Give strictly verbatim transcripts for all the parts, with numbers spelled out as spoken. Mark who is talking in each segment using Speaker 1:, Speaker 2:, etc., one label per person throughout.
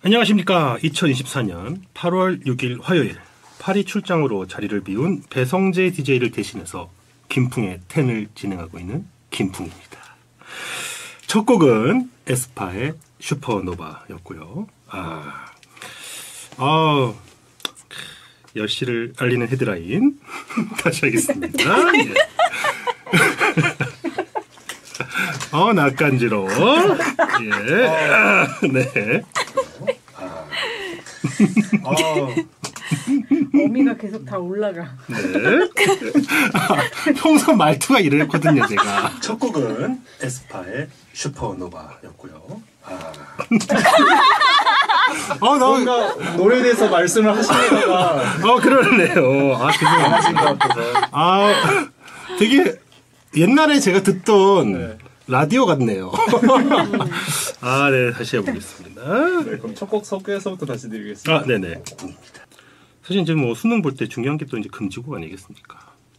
Speaker 1: 안녕하십니까. 이천이십사 년 팔월 육일 화요일 파리 출장으로 자리를 비운 배성재 디제이를 대신해서 김풍의 텐을 진행하고 있는 김풍입니다. 첫 곡은 에스파의 슈퍼노바였고요. 아, 아, 열시를 알리는 헤드라인 다시 하겠습니다. 예. 어, 낯간지러워. 예. 아, 네.
Speaker 2: 아. 어미가 계속 다 올라가.
Speaker 1: 네. 아, 평소 말투가 이랬거든요, 제가. 첫 곡은 에스파의 슈퍼노바였고요. 아. 어, 나
Speaker 3: 뭔가 노래에 대해서 말씀을 하시다가
Speaker 1: 어, 그러네요. 아, 되게
Speaker 3: 하신 것 같아서.
Speaker 1: 아, 되게 옛날에 제가 듣던
Speaker 3: 네.
Speaker 1: 라디오 같네요. 아, 네, 다시 해보겠습니다.
Speaker 3: 네, 그럼 첫 곡 소개서부터 다시 드리겠습니다.
Speaker 1: 아, 네네. 사실 이제 뭐 수능 볼 때 중요한 게 또 이제 금지곡 아니겠습니까?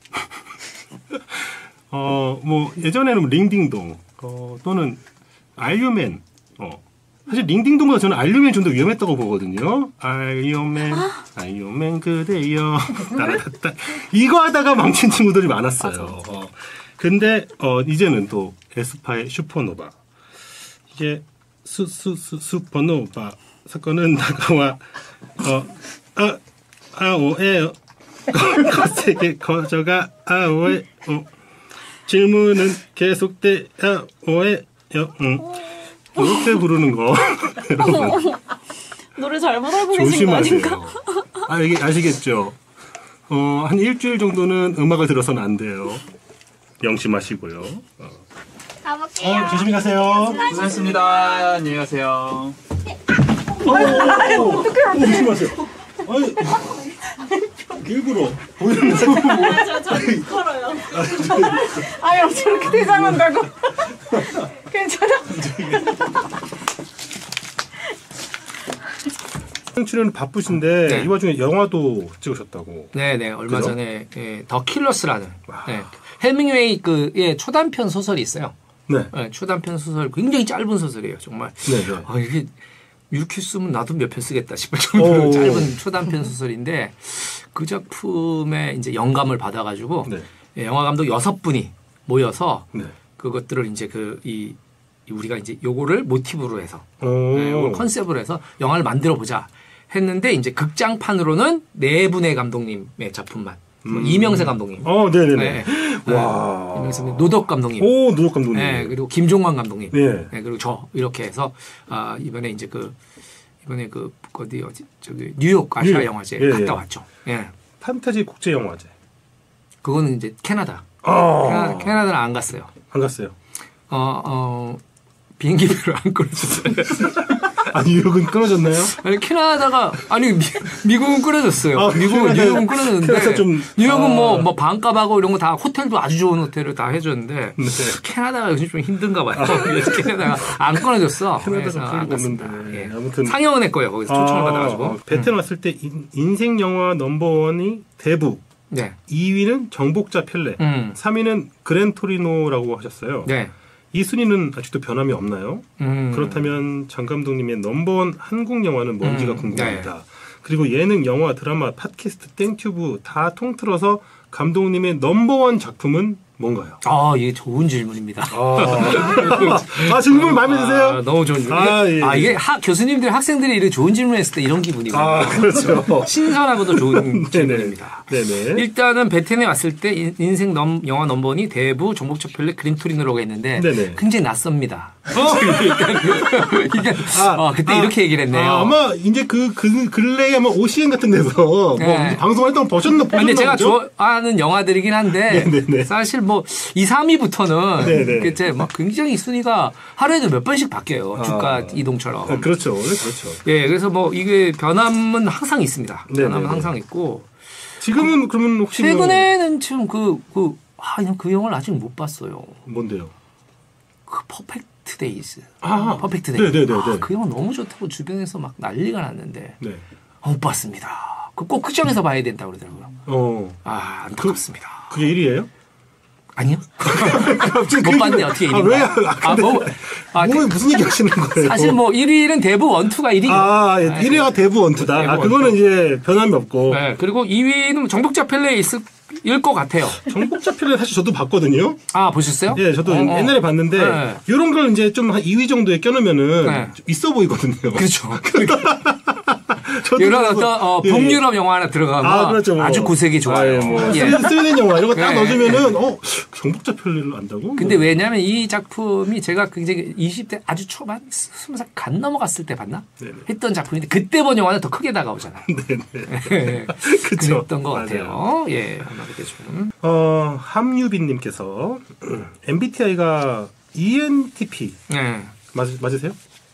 Speaker 1: 어, 뭐 예전에는 링딩동 어, 또는 알유맨. 어, 사실 링딩동보다 저는 알유맨이 좀 더 위험했다고 보거든요. 알유맨, 알유맨 그대여. 따라따. 이거 하다가 망친 친구들이 많았어요. 어, 근데 어, 이제는 또 에스파의 슈퍼노바. 이제 수, 수, 수, 슈퍼노바 사건은 다가와 어, 아, 아오에요. 거세게 거저가 아오에 어. 질문은 계속돼 아오에요. 응. 이렇게 부르는 거 여러분
Speaker 4: 노래 잘못 알고 계신 거 아닌가?
Speaker 1: 아, 이게 아시겠죠? 어, 한 일주일 정도는 음악을 들어서는 안 돼요. 명심하시고요. 어.
Speaker 4: 가볼게요.
Speaker 1: 어, 조심히 가세요.
Speaker 3: 고생하셨습니다. 안녕히 가세요.
Speaker 1: 조심하세요. 아니, 일부러 보이는
Speaker 4: 저, 저 걸어요.
Speaker 2: 아유, 저렇게 대장한다고? 괜찮아?
Speaker 1: 출연 바쁘신데
Speaker 5: 네.
Speaker 1: 이 와중에 영화도 찍으셨다고.
Speaker 5: 네네 얼마
Speaker 1: 그죠?
Speaker 5: 전에 예, 더 킬러스라는 네, 헬밍웨이 그 예, 초단편 소설이 있어요.
Speaker 1: 네.
Speaker 5: 예, 초단편 소설 굉장히 짧은 소설이에요 정말.
Speaker 1: 네, 네.
Speaker 5: 아, 이게 이렇게 쓰면 나도 몇 편 쓰겠다 싶을 정도로
Speaker 1: 오.
Speaker 5: 짧은 초단편 소설인데 그 작품에 이제 영감을 받아가지고
Speaker 1: 네.
Speaker 5: 예, 영화 감독 여섯 분이 모여서
Speaker 1: 네.
Speaker 5: 그것들을 이제 그 이 우리가 이제 요거를 모티브로 해서
Speaker 1: 오.
Speaker 5: 네, 요걸 컨셉으로 해서 영화를 만들어 보자 했는데 이제 극장판으로는 네 분의 감독님의 작품만 뭐
Speaker 1: 음.
Speaker 5: 이명세 감독님,
Speaker 1: 어, 네네네.
Speaker 5: 네.
Speaker 1: 와.
Speaker 5: 네, 이명세 감독님, 노덕 감독님,
Speaker 1: 오, 노덕 감독님.
Speaker 5: 네, 그리고 김종관 감독님,
Speaker 1: 네.
Speaker 5: 네, 그리고 저 이렇게 해서 아, 이번에 이제 그 이번에 그 어디 어디 저기 뉴욕 아시아
Speaker 1: 뉴욕.
Speaker 5: 영화제
Speaker 1: 예,
Speaker 5: 갔다
Speaker 1: 예.
Speaker 5: 왔죠. 예,
Speaker 1: 판타지 국제 영화제.
Speaker 5: 그거는 이제 캐나다.
Speaker 1: 아.
Speaker 5: 캐나다 캐나다는 안 갔어요.
Speaker 1: 안 갔어요.
Speaker 5: 어, 어, 비행기표를 안 끊어줬어요.
Speaker 1: 아, 뉴욕은 끊어졌나요?
Speaker 5: 아니, 캐나다가, 아니, 미, 미국은 끊어졌어요.
Speaker 1: 아,
Speaker 5: 미국은,
Speaker 1: 캐나다-
Speaker 5: 뉴욕은
Speaker 1: 캐나다
Speaker 5: 끊어졌는데,
Speaker 1: 좀,
Speaker 5: 뉴욕은
Speaker 1: 아.
Speaker 5: 뭐, 뭐, 반값하고 이런 거 다, 호텔도 아주 좋은 호텔을 다 해줬는데,
Speaker 1: 네.
Speaker 5: 캐나다가 요즘 좀 힘든가 봐요. 그래서 캐나다가 안 끊어졌어.
Speaker 1: 캐나다가
Speaker 5: 그래서
Speaker 1: 그런
Speaker 5: 안
Speaker 1: 거
Speaker 5: 갔습니다.
Speaker 1: 없는데.
Speaker 5: 예.
Speaker 1: 아무튼.
Speaker 5: 상영은 했고요. 거기서 초청을
Speaker 1: 아,
Speaker 5: 받아가지고.
Speaker 1: 어, 베트남 왔을 때 인, 인생 영화 넘버원이 대부,
Speaker 5: 네.
Speaker 1: 이 위는 정복자 펠레,
Speaker 5: 음.
Speaker 1: 삼 위는 그랜토리노라고 하셨어요.
Speaker 5: 네.
Speaker 1: 이 순위는 아직도 변함이 없나요?
Speaker 5: 음.
Speaker 1: 그렇다면 장 감독님의 넘버원 한국 영화는 뭔지가
Speaker 5: 음,
Speaker 1: 궁금합니다. 그리고 예능, 영화, 드라마, 팟캐스트, 땡튜브 다 통틀어서 감독님의 넘버원 작품은 뭔가요?
Speaker 5: 아, 이게 좋은 질문입니다.
Speaker 1: 아, 아 질문 마음에 드세요?
Speaker 5: 아, 너무 좋은 질문.
Speaker 1: 아,
Speaker 5: 이게,
Speaker 1: 예.
Speaker 5: 아, 이게 학, 교수님들, 학생들이 이렇게 좋은 질문 했을 때 이런 기분이거든요.
Speaker 1: 아, 그렇죠.
Speaker 5: 신선하고도 좋은
Speaker 1: 네네.
Speaker 5: 질문입니다.
Speaker 1: 네네.
Speaker 5: 일단은 베텐에 왔을 때 인- 인생 넘, 영화 넘버원이 대부 정복자 펠레 그린토리노라고 했는데
Speaker 1: 네네.
Speaker 5: 굉장히 낯섭니다.
Speaker 1: 어?
Speaker 5: 이게, 어, 그때 이렇게 얘기를 했네요.
Speaker 1: 아, 아마 이제 그, 그 근래에 아마 오시엔 같은 데서 뭐
Speaker 5: 네.
Speaker 1: 방송할 때 보셨나 보셨나
Speaker 5: 근데 제가
Speaker 1: 보죠?
Speaker 5: 좋아하는 영화들이긴 한데
Speaker 1: 네네네.
Speaker 5: 사실 뭐 이, 삼 위부터는
Speaker 1: 네네.
Speaker 5: 그때 막 굉장히 순위가 하루에도 몇 번씩 바뀌어요. 주가
Speaker 1: 아.
Speaker 5: 이동처럼.
Speaker 1: 아, 그렇죠. 네, 그렇죠.
Speaker 5: 예, 그래서 뭐 이게 변함은 항상 있습니다.
Speaker 1: 네네네.
Speaker 5: 변함은 항상 있고
Speaker 1: 지금은 그러면 혹시 뭐
Speaker 5: 최근에는 지금 그, 그, 아, 그 영화를 아직 못 봤어요.
Speaker 1: 뭔데요?
Speaker 5: 그 퍼펙트 데이즈.
Speaker 1: 아,
Speaker 5: 퍼펙트 데이즈.
Speaker 1: 네네네네.
Speaker 5: 아, 그 영화 너무 좋다고 주변에서 막 난리가 났는데
Speaker 1: 네.
Speaker 5: 아, 못 봤습니다. 그 꼭 극장에서 봐야 된다고 그러더라고요.
Speaker 1: 어,
Speaker 5: 아, 안타깝습니다.
Speaker 1: 그게 일 위예요?
Speaker 5: 아니요. 못 봤네. 어떻게 일 위인
Speaker 1: 아, 왜?
Speaker 5: 거야?
Speaker 1: 아,
Speaker 5: 아,
Speaker 1: 근데
Speaker 5: 뭐, 아,
Speaker 1: 뭐 무슨 얘기 하시는 거예요?
Speaker 5: 사실 뭐 일 위는 대부 원투가 일 위죠.
Speaker 1: 아, 예, 일 위가 대부 원투다.
Speaker 5: 대부
Speaker 1: 아, 그거는
Speaker 5: 원투.
Speaker 1: 이제 변함이 없고.
Speaker 5: 네, 그리고 이 위는 정복자 펠레 있을 일 것 같아요.
Speaker 1: 정복자 필레 사실 저도 봤거든요.
Speaker 5: 아, 보셨어요?
Speaker 1: 예, 저도
Speaker 5: 어, 어.
Speaker 1: 옛날에 봤는데
Speaker 5: 네.
Speaker 1: 이런 걸 이제 좀 한 이 위 정도에 껴놓으면은
Speaker 5: 네.
Speaker 1: 좀 있어 보이거든요.
Speaker 5: 그렇죠.
Speaker 1: 저도
Speaker 5: 이런
Speaker 1: 그래서-
Speaker 5: 어떤 어,
Speaker 1: 예, 예.
Speaker 5: 북유럽 영화 하나 들어가면
Speaker 1: 아, 그렇죠. 뭐.
Speaker 5: 아주 고색이 좋아요.
Speaker 1: 아, 예, 뭐
Speaker 5: 예.
Speaker 1: 스웨덴, 스웨덴 영화 이런 거 딱
Speaker 5: 네.
Speaker 1: 넣어주면은 어 정복자 필레를 안다고?
Speaker 5: 근데
Speaker 1: 뭐.
Speaker 5: 왜냐면 이 작품이 제가 굉장히 이십 대 아주 초반 스무 살 간 넘어갔을 때 봤나?
Speaker 1: 네네.
Speaker 5: 했던 작품인데 그때 본 영화는 더 크게 다가오잖아요.
Speaker 1: 네네. 그쵸.
Speaker 5: 그랬던 것 같아요. 예, 아마 그때 좀.
Speaker 1: 어 함유빈님께서 엠비티아이가 이엔티피
Speaker 5: 네,
Speaker 1: 맞, 맞으세요?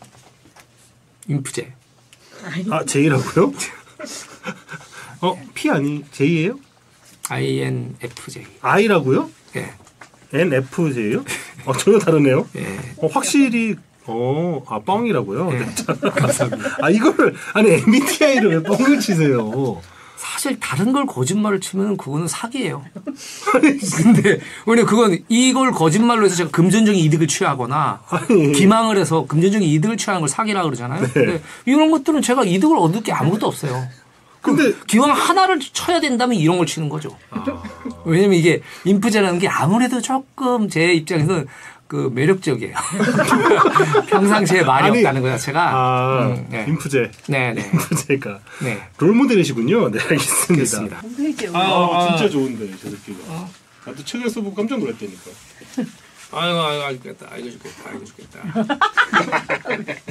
Speaker 5: 인프제.
Speaker 1: 아 J라고요? 어 P 아니 J예요?
Speaker 5: 아이엔에프제이.
Speaker 1: I라고요?
Speaker 5: 예,
Speaker 1: 엔에프제이요? 어 전혀 다르네요.
Speaker 5: 예.
Speaker 1: 어, 확실히 어, 아 뻥이라고요?
Speaker 5: 예.
Speaker 1: 감사합니다. 아 이거를 아니 엠비티아이를 왜 뻥을 치세요?
Speaker 5: 사실 다른 걸 거짓말을 치면 그거는 사기예요. 근데 왜냐 그건 이걸 거짓말로 해서 제가 금전적인 이득을 취하거나
Speaker 1: 아니.
Speaker 5: 기망을 해서 금전적인 이득을 취하는 걸 사기라고 그러잖아요.
Speaker 1: 네.
Speaker 5: 근데 이런 것들은 제가 이득을 얻을 게 아무것도 없어요.
Speaker 1: 근데
Speaker 5: 기왕 하나를 쳐야 된다면 이런 걸 치는 거죠. 왜냐면 이게 인프제라는 게 아무래도 조금 제 입장에서는 그 매력적이에요. 평상시에 말이
Speaker 1: 아니,
Speaker 5: 없다는 것 자체가.
Speaker 1: 아
Speaker 5: 음, 네.
Speaker 1: 인프제
Speaker 5: 네네.
Speaker 1: 인프제가
Speaker 5: 네.
Speaker 1: 롤모델이시군요. 네 알겠습니다.
Speaker 5: 그렇습니다.
Speaker 2: 홈페이지에
Speaker 1: 아,
Speaker 2: 올라.
Speaker 1: 진짜 좋은데 저 새끼가. 나도 책에서 보고 깜짝 놀랐다니까.
Speaker 5: 아이고, 아이고, 아이고, 죽겠다. 아이고, 죽겠다. 아이고, 죽겠다.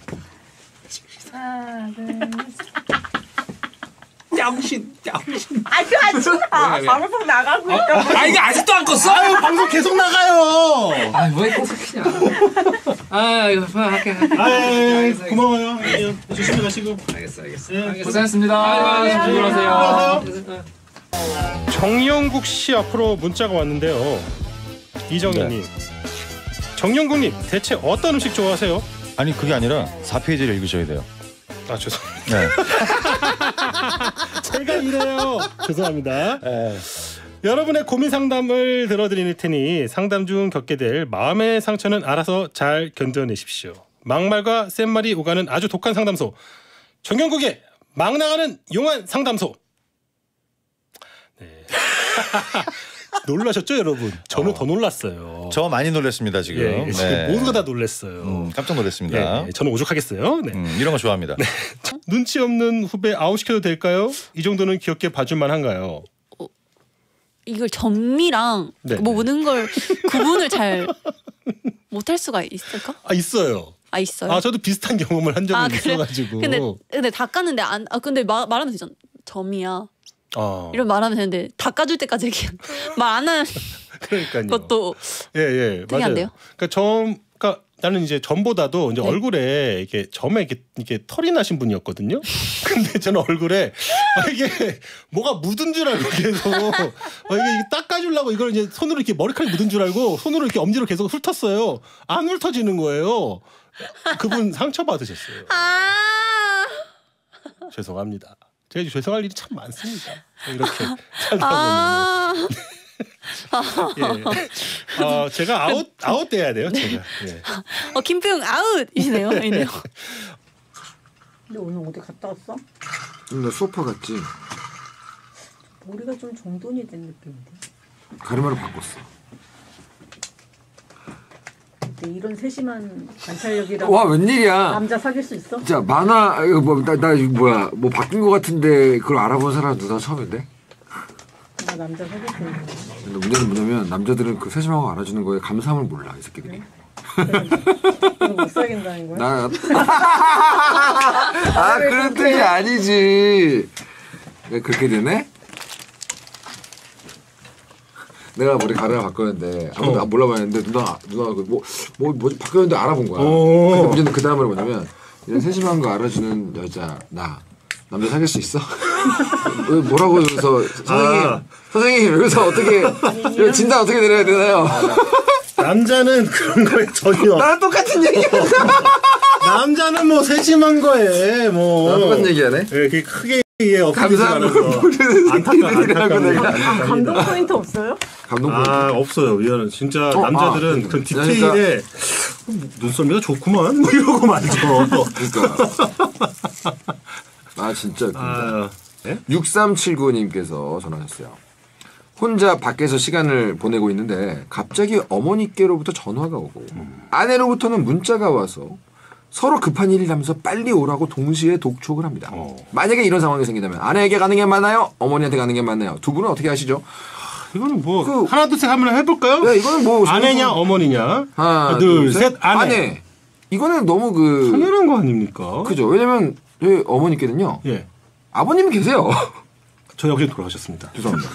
Speaker 2: 하나, 둘,
Speaker 5: 짱신, 짱신.
Speaker 2: 아주 하지 마.
Speaker 5: 왜, 왜?
Speaker 2: 방송 나가고 있다.
Speaker 5: 아, 이게 아직도 안 껐어?
Speaker 1: 아유 방송 계속 나가요.
Speaker 5: 아, 왜 계속 키냐. 아, 이거, 할게, 할게.
Speaker 1: 아 고마워요. 예, 조심히 가시고.
Speaker 5: 알겠어, 알겠어.
Speaker 1: 예,
Speaker 5: 알겠어.
Speaker 3: 고생했습니다. 조심하세요.
Speaker 1: 정영국 씨 앞으로 문자가 왔는데요. 이정현님,
Speaker 6: 네.
Speaker 1: 정영국님 대체 어떤 음식 좋아하세요?
Speaker 6: 아니 그게 아니라 사 페이지를 읽으셔야 돼요.
Speaker 1: 아 죄송합니다.
Speaker 6: 네.
Speaker 1: 제가 이래요. 죄송합니다.
Speaker 6: 네.
Speaker 1: 여러분의 고민 상담을 들어드릴 테니 상담 중 겪게 될 마음의 상처는 알아서 잘 견뎌내십시오. 막말과 센말이 오가는 아주 독한 상담소, 정영국의 막 나가는 용한 상담소. 네. 놀라셨죠 여러분? 저는
Speaker 6: 어.
Speaker 1: 더 놀랐어요.
Speaker 6: 저 많이 놀랐습니다 지금.
Speaker 1: 예, 지금
Speaker 6: 네.
Speaker 1: 모두가 다 놀랐어요.
Speaker 6: 음, 깜짝 놀랐습니다.
Speaker 1: 예, 저는 오죽하겠어요. 네.
Speaker 6: 음, 이런 거 좋아합니다.
Speaker 1: 눈치 없는 후배 아웃시켜도 될까요? 이 정도는 귀엽게 봐줄만 한가요?
Speaker 4: 이걸 전미랑
Speaker 1: 네.
Speaker 4: 뭐 모든 걸 구분을 잘 못할 수가 있을까?
Speaker 1: 아 있어요.
Speaker 4: 아 있어요.
Speaker 1: 아 저도 비슷한 경험을 한 적은
Speaker 4: 아, 그래?
Speaker 1: 있어가지고.
Speaker 4: 근데 근데 닦았는데 안. 아 근데 마, 말하면 되잖아. 점이야.
Speaker 1: 어.
Speaker 4: 이런 말하면 되는데 닦아줄 때까지 말 안 하는
Speaker 1: 그러니까요.
Speaker 4: 것도
Speaker 1: 예예
Speaker 4: 특이한데요?
Speaker 1: 맞아요. 그러니까 점, 그러니까 나는 이제 점보다도 이제
Speaker 4: 네.
Speaker 1: 얼굴에 이렇게 점에 이렇게, 이렇게 털이 나신 분이었거든요. 근데 저는 얼굴에 아, 이게 뭐가 묻은 줄 알고 계속 아, 이게 닦아주려고 이걸 이제 손으로 이렇게 머리카락 묻은 줄 알고 손으로 이렇게 엄지로 계속 훑었어요. 안 훑어지는 거예요. 그분 상처 받으셨어요.
Speaker 4: 아.
Speaker 1: 죄송합니다. 제가 죄송할 일이 참 많습니다. 이렇게 살다 보면.
Speaker 4: 아.
Speaker 1: 예. 어, 제가 아웃 아웃 돼야 돼요. 제가. 예.
Speaker 4: 어 김풍 아웃이시네요. 이네요.
Speaker 2: 근데 오늘 어디 갔다 왔어?
Speaker 7: 나 소파 갔지.
Speaker 2: 머리가 좀 정돈이 된 느낌인데.
Speaker 7: 가르마로 바꿨어.
Speaker 2: 근데 이런 세심한 관찰력이랑
Speaker 7: 와 웬일이야.
Speaker 2: 남자 사귈 수 있어?
Speaker 7: 자 만화 이거 뭐나 나 이거 뭐야 뭐 바뀐 거 같은데 그걸 알아본 사람 누나 처음인데.
Speaker 2: 나 남자 사귈 수 있는.
Speaker 7: 근데 문제는 뭐냐면 남자들은 그 세심한 거 알아주는 거에 감사함을 몰라 이 새끼들이.
Speaker 2: 그래서 못 사귄다는 거야?
Speaker 7: 나. 아 그런 뜻이 아니지. 왜 그렇게 되네? 내가 머리 가르마 바꿨는데 아무도
Speaker 1: 어.
Speaker 7: 몰라봤는데 누나 누나 그뭐뭐 뭐지 바뀌었는데 알아본 거야.
Speaker 1: 오.
Speaker 7: 근데 문제는 그 다음에 뭐냐면 이런 세심한 거 알아주는 여자 나 남자 사귈 수 있어? 왜 뭐라고 여기서 선생님
Speaker 1: 아.
Speaker 7: 선생님 여기서 어떻게 이거 진단 어떻게 내려야 되나요?
Speaker 1: 남자는 그런 거에 전혀.
Speaker 7: 나랑 똑같은 얘기야.
Speaker 1: 남자는 뭐 세심한 거에 뭐.
Speaker 7: 나랑 똑같은 얘기하네.
Speaker 1: 예, 그게 크게. 예,
Speaker 7: 감사합니다.
Speaker 1: 안타깝다.
Speaker 7: 내가.
Speaker 2: 감동 포인트 없어요?
Speaker 7: 감동
Speaker 1: 아 없어요. 미안해. 진짜
Speaker 7: 어,
Speaker 1: 남자들은
Speaker 7: 아,
Speaker 1: 그 디테일에 눈썰미가 좋구만 뭐 이러고 말죠.
Speaker 7: 그러니까. 아 진짜.
Speaker 1: 아, 네?
Speaker 7: 육삼칠구 님께서 전화하셨어요. 혼자 밖에서 시간을 보내고 있는데 갑자기 어머니께로부터 전화가 오고 아내로부터는 문자가 와서 서로 급한 일이라면서 빨리 오라고 동시에 독촉을 합니다.
Speaker 1: 어.
Speaker 7: 만약에 이런 상황이 생긴다면 아내에게 가는 게 맞나요? 어머니한테 가는 게 맞나요? 두 분은 어떻게 하시죠?
Speaker 1: 이거는 뭐
Speaker 7: 그-
Speaker 1: 하나 둘 셋 한번 해볼까요?
Speaker 7: 네, 이거는 뭐
Speaker 1: 아내냐 어머니냐?
Speaker 7: 하나,
Speaker 1: 둘, 셋, 아내.
Speaker 7: 이거는 너무 그
Speaker 1: 당연한 거 아닙니까?
Speaker 7: 그죠. 왜냐면 저희 어머니께는요.
Speaker 1: 예,
Speaker 7: 아버님이 계세요.
Speaker 1: 저희 아버지 돌아가셨습니다.
Speaker 7: 죄송합니다.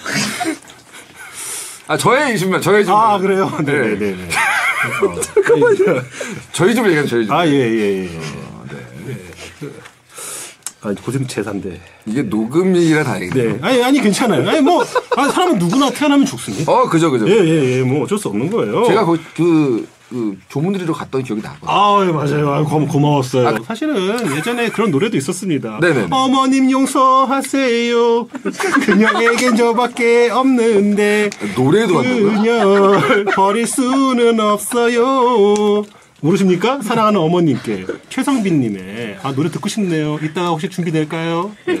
Speaker 7: 아 저의 집만 저의 집만.
Speaker 1: 아 그래요?
Speaker 7: 네.
Speaker 1: 네네네.
Speaker 7: 저희 집 얘기는 저희 집.
Speaker 1: 아 예예예. 예, 예.
Speaker 7: 어, 네.
Speaker 1: 아 고생 제사인데.
Speaker 7: 이게 녹음이라 다행이네.
Speaker 1: 네. 아니 아니 괜찮아요. 아니 뭐 아, 사람은 누구나 태어나면 죽습니?
Speaker 7: 어 그죠 그죠.
Speaker 1: 예예예. 예, 뭐 어쩔 수 없는 거예요.
Speaker 7: 제가 그, 그, 그 조문드리러 갔던 기억이 나거든요.
Speaker 1: 아, 예, 맞아요. 아유, 고마, 고마웠어요. 사실은 예전에 그런 노래도 있었습니다.
Speaker 7: 네네네.
Speaker 1: 어머님 용서하세요. 그녀에겐 저밖에 없는데
Speaker 7: 노래도 한다고요?
Speaker 1: 그녀를 버릴 수는 없어요. 모르십니까? 사랑하는 어머님께 최성빈님의 아 노래 듣고 싶네요. 이따가 혹시 준비될까요? 네.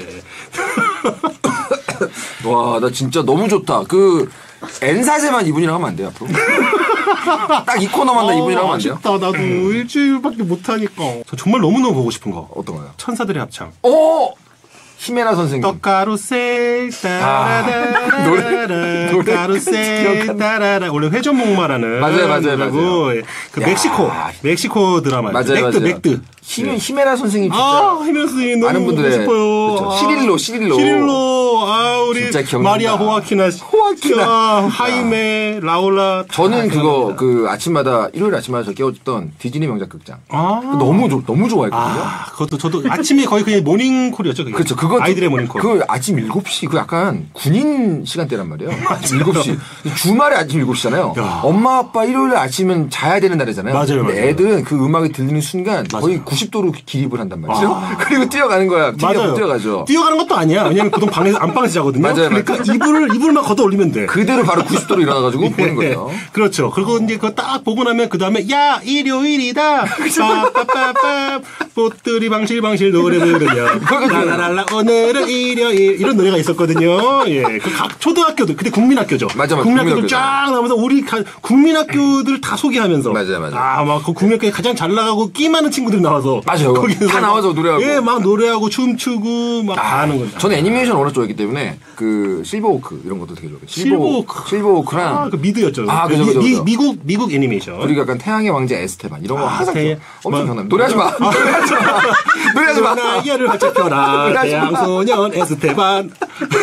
Speaker 7: 와, 나 진짜 너무 좋다. 그 N사제만 이분이랑 하면 안 돼요 앞으로? 딱 이 코너만 나 이분이랑 하면 안 돼요?
Speaker 1: 아쉽다. 나도 일주일밖에 못하니까. 저 정말 너무너무 보고 싶은 거.
Speaker 7: 어떤 거요?
Speaker 1: 천사들의 합창.
Speaker 7: 오! 히메나 선생님.
Speaker 1: 떡가루셀 따라라라
Speaker 7: 노래- 노래
Speaker 1: 가루셀
Speaker 7: 기억한다.
Speaker 1: 따라라 원래 회전목마라는
Speaker 7: 맞아요, 맞아요,
Speaker 1: 노래고,
Speaker 7: 맞아요.
Speaker 1: 그
Speaker 7: 야.
Speaker 1: 멕시코 멕시코 드라마
Speaker 7: 맞아요,
Speaker 1: 맥드
Speaker 7: 맞아요.
Speaker 1: 맥드
Speaker 7: 히메, 히메나 선생님 진짜.
Speaker 1: 아 히메나 선생님 너무
Speaker 7: 많은
Speaker 1: 보고
Speaker 7: 분들의
Speaker 1: 싶어요.
Speaker 7: 그쵸.
Speaker 1: 아,
Speaker 7: 시릴로, 시릴로.
Speaker 1: 시릴로 아 우리
Speaker 7: 진짜 기억난다.
Speaker 1: 마리아 호아키나
Speaker 7: 호아키나.
Speaker 1: 아, 하이메 라울라
Speaker 7: 저는
Speaker 1: 다
Speaker 7: 그거
Speaker 1: 기억납니다.
Speaker 7: 그 아침마다 일요일 아침마다 저 깨워줬던 디즈니 명작 극장.
Speaker 1: 아
Speaker 7: 너무 좋- 너무 좋아했거든요.
Speaker 1: 아, 그것도 저도 아침에 거의 그냥 모닝콜이었죠. 그게.
Speaker 7: 그렇죠. 그거
Speaker 1: 아이들의 모닝콜.
Speaker 7: 그 아침 일곱 시 그 약간 군인 시간대란 말이에요. 일곱 시. 주말에 아침 일곱 시잖아요.
Speaker 1: 야.
Speaker 7: 엄마 아빠 일요일 아침은 자야 되는 날이잖아요.
Speaker 1: 맞아요,
Speaker 7: 근데
Speaker 1: 맞아요.
Speaker 7: 애들은 그 음악이 들리는 순간 거의
Speaker 1: 맞아요.
Speaker 7: 구십 도로 기립을 한단 말이죠. 그리고 뛰어가는 거야.
Speaker 1: 맞아요.
Speaker 7: 뛰어가죠.
Speaker 1: 뛰어가는 것도 아니야. 왜냐면 보통 방에서 안방에서 자거든요.
Speaker 7: 맞아요,
Speaker 1: 그러니까
Speaker 7: 맞아요.
Speaker 1: 이불을 이불만 걷어 올리면 돼.
Speaker 7: 그대로 바로 구십 도로 일어나가지고 보는 거예요.
Speaker 1: 그렇죠. 그리고 이제 그거 딱 보고 나면 그 다음에 야 일요일이다. 빠빠빠빠 꽃들이 방실방실 노래 부르냐. 라라랄라 오늘은 일요일 이런 노래가 있었거든요. 예, 그 각 초등학교들 그때 국민학교죠.
Speaker 7: 맞아, 맞아.
Speaker 1: 국민학교들
Speaker 7: 국민학교죠.
Speaker 1: 쫙 나오면서 우리 가- 국민학교들 다 소개하면서.
Speaker 7: 맞아요, 맞아요.
Speaker 1: 아막 그 국민학교에 가장 잘 나가고 끼 많은 친구들이 나와서.
Speaker 7: 맞아요.
Speaker 1: 거기서
Speaker 7: 다 나와서 노래하고.
Speaker 1: 예, 막 노래하고 춤추고 막 다 하는 거죠.
Speaker 7: 저는 애니메이션 워낙 좋아했기 때문에 그 실버워크 이런 것도 되게 좋아해요.
Speaker 1: 실버워크.
Speaker 7: 실버워크랑
Speaker 1: 아, 그 미드였죠.
Speaker 7: 아,
Speaker 1: 그
Speaker 7: 그죠, 그죠,
Speaker 1: 미,
Speaker 7: 그죠.
Speaker 1: 미국 미국 애니메이션.
Speaker 7: 그리고 약간 태양의 왕자 에스테반 이런 거
Speaker 1: 아,
Speaker 7: 항상
Speaker 1: 태-
Speaker 7: 엄청
Speaker 1: 뭐-
Speaker 7: 기억납니다. 노래하지 마. 노래하지 마. 노래하지 마.
Speaker 1: 나이를 활짝 펴라
Speaker 7: 노래하지 마.
Speaker 1: 태양소년 에스테반.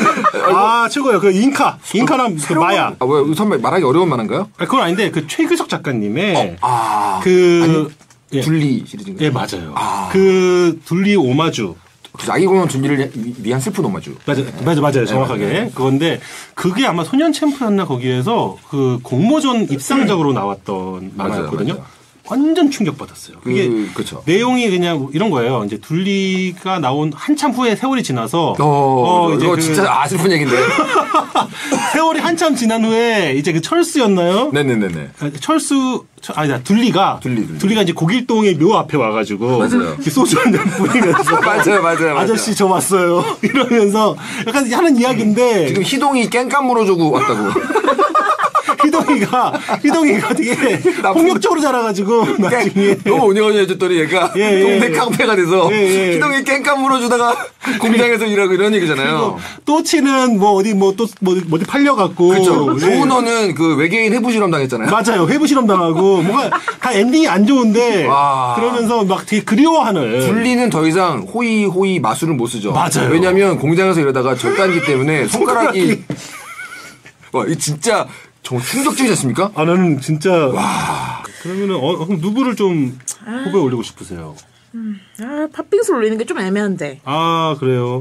Speaker 1: 아 최고예요. 그 잉카 잉카랑 그 마야.
Speaker 7: 아, 왜 선배 말하기 어려운 만한가요?
Speaker 1: 아, 그건 아닌데 그 최규석 작가님의
Speaker 7: 아,
Speaker 1: 그 예.
Speaker 7: 둘리 시리즈인가요?
Speaker 1: 예 맞아요.
Speaker 7: 아.
Speaker 1: 그 둘리 오마주.
Speaker 7: 그 아기 공연 준비를 위한 슬픈 오마주.
Speaker 1: 맞아, 맞아, 맞아요. 정확하게. 그건데, 그게 아마 소년 챔프였나 거기에서 그 공모전 입상작으로 나왔던 만화였거든요.
Speaker 7: 맞아요.
Speaker 1: 완전 충격받았어요.
Speaker 7: 그,
Speaker 1: 이게
Speaker 7: 그쵸.
Speaker 1: 내용이 그냥 이런 거예요. 이제 둘리가 나온 한참 후에 세월이 지나서,
Speaker 7: 어,
Speaker 1: 이제
Speaker 7: 이거
Speaker 1: 그
Speaker 7: 진짜 아 슬픈 얘기인데.
Speaker 1: 세월이 한참 지난 후에 이제 그 철수였나요?
Speaker 7: 네네네네.
Speaker 1: 아, 철수, 철- 아니다, 둘리가.
Speaker 7: 둘리, 둘리.
Speaker 1: 가 이제 고길동의 묘 앞에 와가지고.
Speaker 7: 맞아요.
Speaker 1: 이렇게 소주 한잔 뿌리면서.
Speaker 7: 맞아요, 맞아요, 맞아요.
Speaker 1: 아저씨 저 왔어요. 이러면서 약간 하는 이야기인데.
Speaker 7: 지금 희동이 깽판 물어주고 왔다고.
Speaker 1: 희동이가, 희동이가 되게 폭력적으로 자라가지고, 나중에.
Speaker 7: 너무 오냐오냐 해줬더니 얘가
Speaker 1: 예, 예.
Speaker 7: 동네 깡패가 돼서
Speaker 1: 예, 예.
Speaker 7: 희동이 깽판 물어주다가 공장에서 일하고 이런 얘기잖아요.
Speaker 1: 또 치는 뭐 어디 뭐 또 뭐 어디 팔려갖고.
Speaker 7: 그렇죠.
Speaker 1: 예.
Speaker 7: 조은호는 그 외계인 해부 실험 당했잖아요.
Speaker 1: 맞아요. 회부 실험 당하고 뭔가 다 엔딩이 안 좋은데
Speaker 7: 와.
Speaker 1: 그러면서 막 되게 그리워하는.
Speaker 7: 둘리는 더 이상 호의 호의 마술을 못 쓰죠.
Speaker 1: 맞아요.
Speaker 7: 왜냐하면 공장에서 일하다가 절단기 때문에 손가락이 와, 이 진짜 정말 충격적이지 않습니까?
Speaker 1: 아 나는 진짜. 와. 그러면은 어, 그럼 누구를 좀 후보에 올리고 싶으세요?
Speaker 8: 아, 팥빙수 올리는 게 좀 애매한데.
Speaker 1: 아 그래요.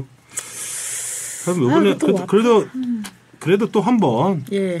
Speaker 1: 그럼 이번에
Speaker 8: 아, 또
Speaker 1: 그래도
Speaker 8: 와.
Speaker 1: 그래도, 그래도 또 한 번.
Speaker 8: 예.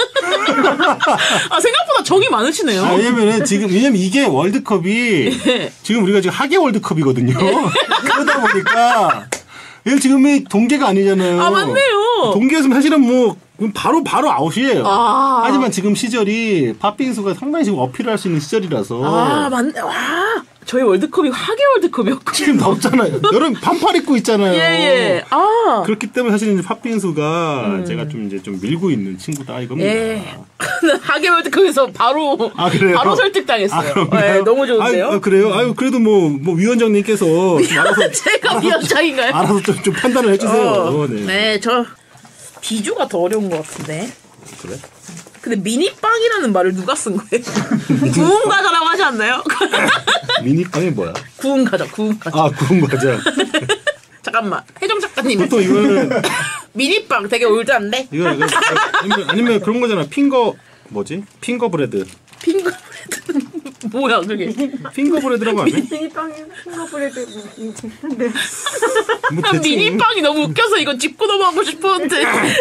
Speaker 8: 아, 생각보다 정이 많으시네요.
Speaker 1: 아, 왜냐면은 지금 왜냐면 이게 월드컵이
Speaker 8: 예.
Speaker 1: 지금 우리가 지금 하계 월드컵이거든요. 그러다 보니까 얘 지금이 동계가 아니잖아요.
Speaker 8: 아, 맞네요.
Speaker 1: 동계였으면 사실은 뭐 바로 바로 아웃이에요.
Speaker 8: 아.
Speaker 1: 하지만 지금 시절이 팥빙수가 상당히 지금 어필할 수 있는 시절이라서
Speaker 8: 아, 맞네. 와. 저희 월드컵이 하계 월드컵이었고.
Speaker 1: 지금 덥잖아요. 여름 반팔 입고 있잖아요.
Speaker 8: 예, 예. 아.
Speaker 1: 그렇기 때문에 사실 이제 팥빙수가 음. 제가 좀 이제 좀 밀고 있는 친구다 이겁니다.
Speaker 8: 예. 하계 월드컵에서 바로
Speaker 1: 아, 그래요?
Speaker 8: 바로 설득당했어요.
Speaker 1: 아,
Speaker 8: 네, 너무 좋은데요.
Speaker 1: 아유, 아, 그래요? 아유 그래도 뭐, 뭐 위원장님께서 좀 알아서
Speaker 8: 제가
Speaker 1: 알아서
Speaker 8: 위원장인가요?
Speaker 1: 좀, 알아서 좀, 좀 판단을 해주세요.
Speaker 8: 어,
Speaker 1: 네.
Speaker 8: 네, 저 비주가 더 어려운 것 같은데.
Speaker 1: 그래?
Speaker 8: 근데 미니빵이라는 말을 누가 쓴 거예요? 구운 과자라고 하지 않나요?
Speaker 1: 미니빵이 뭐야?
Speaker 8: 구운 과자, 구운 과자.
Speaker 1: 아 구운 과자.
Speaker 8: 잠깐만, 혜정 작가님.
Speaker 1: 보통 이거는
Speaker 8: 미니빵 되게 올드한데?
Speaker 1: 이거, 이거 아니면, 아니면 그런 거잖아. 핑거 뭐지? 핑거 브레드.
Speaker 8: 핑거 브레드는 뭐야 그게?
Speaker 1: 핑거 브레드라고 하네.
Speaker 2: 미니빵이 핑거브레드. 네.
Speaker 1: 뭐
Speaker 8: 난 미니빵이 너무 웃겨서 이거 짚고 넘어가고 싶었는데.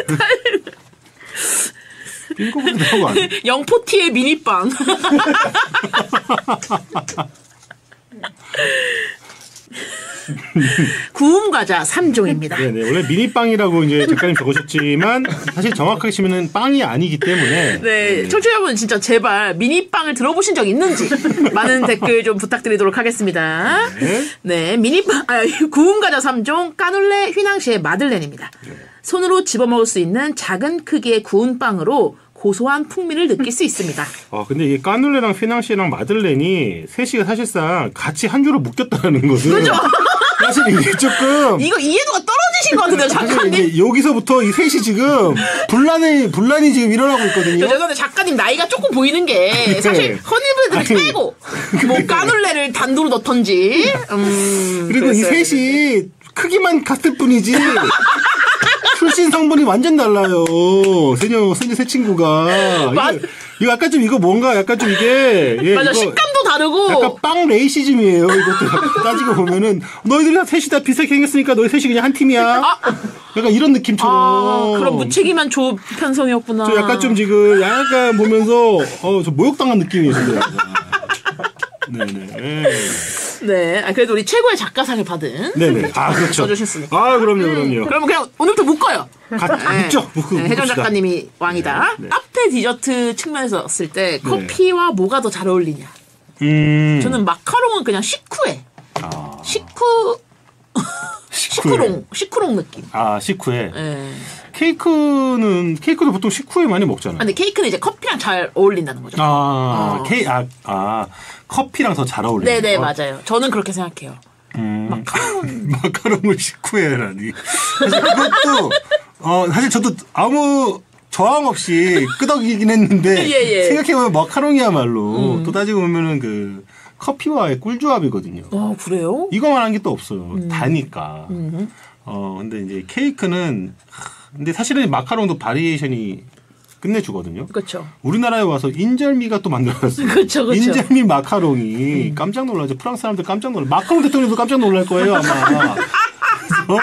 Speaker 1: 핑거 브레드라고 하네.
Speaker 8: 영포티의 미니빵. 구운 과자 삼 종입니다.
Speaker 1: 네네. 원래 미니빵이라고 이제 작가님 적으셨지만 사실 정확하게 치면은 빵이 아니기 때문에.
Speaker 8: 네, 청취자분 진짜 제발 미니빵을 들어보신 적 있는지 많은 댓글 좀 부탁드리도록 하겠습니다.
Speaker 1: 네.
Speaker 8: 네, 미니빵, 아, 구운 과자 삼 종, 까눌레 휘낭시에 마들렌입니다. 손으로 집어먹을 수 있는 작은 크기의 구운 빵으로 고소한 풍미를 느낄 수 있습니다.
Speaker 1: 아 근데 이게 까눌레랑 휘낭시에랑 마들렌이 셋이 사실상 같이 한 줄로 묶였다는 것은.
Speaker 8: 그죠?
Speaker 1: 사실 이게 조금.
Speaker 8: 이거 이해도가 떨어지신 것 같은데요,
Speaker 1: 사실
Speaker 8: 작가님?
Speaker 1: 이제 여기서부터 이 셋이 지금 분란이 분란이 지금 일어나고 있거든요.
Speaker 8: 저 죄송한데 작가님 나이가 조금 보이는 게 사실 허니브레드를
Speaker 1: 아니,
Speaker 8: 빼고 뭐 까눌레를 단도로 넣던지 음,
Speaker 1: 그리고 이
Speaker 8: 그랬어요.
Speaker 1: 셋이 크기만 같을 뿐이지 출신 성분이 완전 달라요. 세녀 세녀 세 친구가
Speaker 8: 맞-
Speaker 1: 이거, 이거 약간 좀 이거 뭔가 약간 좀 이게 예,
Speaker 8: 맞아,
Speaker 1: 이거
Speaker 8: 식감도 다르고
Speaker 1: 약간 빵 레이시즘이에요. 이것도 따지고 보면은 너희들 다 셋이 다 비슷하게 생겼으니까 너희 셋이 그냥 한 팀이야. 약간 이런 느낌처럼.
Speaker 8: 아, 그런 무책임한 조 편성이었구나.
Speaker 1: 저 약간 좀 지금 약간 보면서 어 저 모욕당한 느낌이 있어요. 네네.
Speaker 8: 네, 아, 그래도 우리 최고의 작가상을 받은
Speaker 1: 네네. 아 그렇죠.
Speaker 8: 써주셨으니까.
Speaker 1: 아 그럼요 그럼요.
Speaker 8: 그러면 그냥 오늘부터 묶어요.
Speaker 1: 가, 아, 묻죠. 묶고
Speaker 8: 네, 혜정
Speaker 1: 묶읍시다.
Speaker 8: 작가님이 왕이다.
Speaker 1: 네, 네.
Speaker 8: 카페 디저트 측면에서 봤을 때 커피와 뭐가 더 잘 어울리냐?
Speaker 1: 음.
Speaker 8: 저는 마카롱은 그냥 식후에
Speaker 1: 아.
Speaker 8: 식후 식후롱 식후롱 느낌.
Speaker 1: 아 식후에
Speaker 8: 예.
Speaker 1: 케이크는 케이크도 보통 식후에 많이 먹잖아요.
Speaker 8: 아, 근데 케이크는 이제 커피랑 잘 어울린다는 거죠.
Speaker 1: 아,
Speaker 8: 어.
Speaker 1: 케이 아, 아 커피랑 더 잘 어울리는
Speaker 8: 네네
Speaker 1: 거?
Speaker 8: 맞아요. 저는 그렇게 생각해요.
Speaker 1: 음,
Speaker 8: 마카롱.
Speaker 1: 마카롱을 식후에라니. 사실 그것도 어 사실 저도 아무 저항 없이 끄덕이긴 했는데
Speaker 8: 예, 예.
Speaker 1: 생각해보면 마카롱이야말로 또 따지고 보면은 그 커피와의 꿀조합이거든요.
Speaker 8: 어 그래요?
Speaker 1: 이거만 한 게 또 없어요.
Speaker 8: 음.
Speaker 1: 다니까. 어 근데 이제 케이크는 하, 근데 사실은 마카롱도 바리에이션이 끝내주거든요.
Speaker 8: 그렇죠.
Speaker 1: 우리나라에 와서 인절미가 또 만들어졌어요.
Speaker 8: 그쵸, 그쵸.
Speaker 1: 인절미 마카롱이 깜짝 놀라죠. 프랑스 사람들 깜짝 놀라. 마카롱 대통령도 깜짝 놀랄 거예요 아마. 어?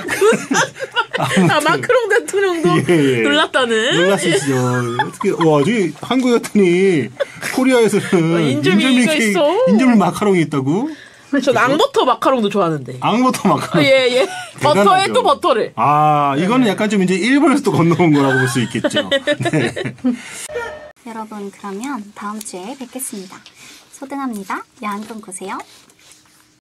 Speaker 8: 아 마크롱 대통령도
Speaker 1: 예, 예.
Speaker 8: 놀랐다는.
Speaker 1: 놀랐으시죠. 어떻게 와 저기 한국이었더니 코리아에서는
Speaker 8: 어, 인절미가
Speaker 1: 케이크,
Speaker 8: 있어?
Speaker 1: 인절미 마카롱이 있다고?
Speaker 8: 저 앙버터 마카롱도 좋아하는데.
Speaker 1: 앙버터 마카롱.
Speaker 8: 예예. 버터에
Speaker 1: 대단하죠.
Speaker 8: 또 버터를.
Speaker 1: 아 이거는 약간 좀 이제 일본에서 또 건너온 거라고 볼 수 있겠죠. 네.
Speaker 9: 여러분 그러면 다음 주에 뵙겠습니다. 소등합니다. 야한 꿈 꾸세요.